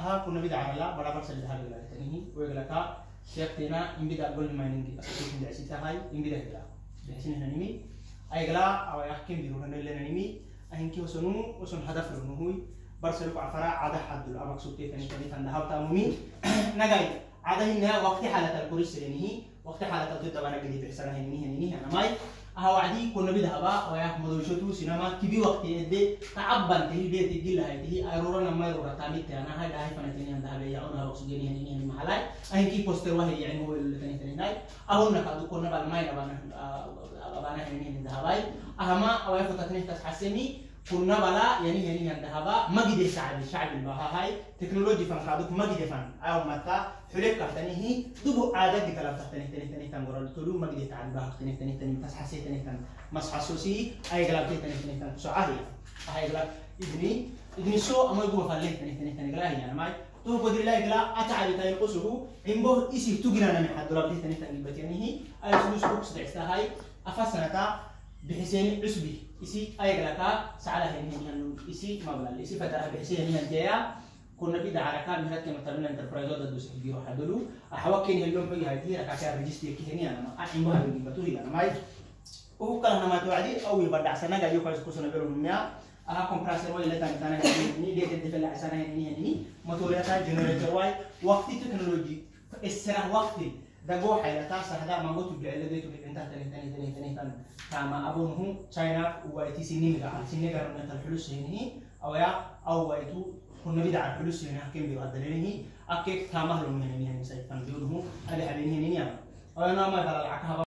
أها كنا بدأ على لا برابر سلده هذا ولا تانيه ويقول لك شيختنا إن بدأ أقول ما ينجي أسكت من دعسي هاي إن بدأ كلا بحسين هنا نمي أي كلا أو يحكم بيروح لنا نمي أهنكي وسنو وسن هدف له هو برسلك عفرا عادة حد ولا مقصود تاني تندهب تامومي نجاي عادة هنا وقت حالة الكورس لنيه وقت حالة الضد وانا قديت إحسانها هنيه أنا ماي أهو عادي كنا بدها بقى ويا مدوشتو سينما كبي وقت يدي تعبان تهي بيت يجيل هاي تهي أيرورا نما يرورا تاميت أنا هاي ده هاي فنتيني عندها بيا أنا بقصد جنيه هنيه المحلاي أهنكي بوستر واحد يعني هو اللي تاني ناي أهو نكادو كنا بالماي أبانا هنيه عندها باي أهما أو يفتتني تحسني كنا بلا يعني عندها بقى ما قد الشعب البها هاي تكنولوجي فنخادوك ما قد فن أو متى حليك كفتني هي دبو عادة كلام تاني تنقرأ تلو ما قد تعال بها تاني تحسي تاني مس حسوسي أي كلام تاني سعادة هاي كلام إذني سو أما يقول فلله تاني كلام يعني ما تو قدر الله كلا أتعالي تاني قصه إنبه إيش تجينا من حد رابط تاني بتيانه هي أي سلوك بوكس دعسها هاي أفسرنا بحسين عصبي إسي أي كلا سعلا هني إسي ما بلا إسي فترة بحسين هني الجاية كنا بيدا عركة من هذا مثلاً انتربرايزات دوس كبيرة حدلو أحوكين هلون بيجي هذه ركعة ريجستري كهني أنا ما أحين بها بيجي بتوهي أنا ماي وهو كلام ما توعدي أو يبدأ سنة جايو كويس كوسنا بيرون مياه كومبرسور واي لا تاني هني ديت الدفع سنة هني موتوريات جنريتور واي وقت تكنولوجي السنة وقت دعو حياتا سهدا ما قلت بيعلى ده تقول أنت تاني كما أبوه China ويتي سنين قررنا الحلوس هني أو ويتو كنا بدأ الحلوس هنا كم بيقدرينه أكيد كامه لهم هني سيفان بيقولهم هذا حبيني هني أنا ما دار العكها